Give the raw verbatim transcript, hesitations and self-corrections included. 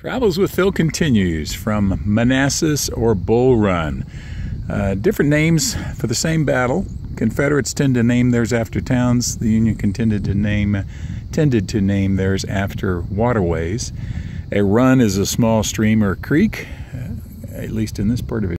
Travels with Phil continues from Manasass or Bull Run. Uh, different names for the same battle. Confederates tend to name theirs after towns. The Union contended to name, tended to name theirs after waterways. A run is a small stream or creek, uh, at least in this part of it.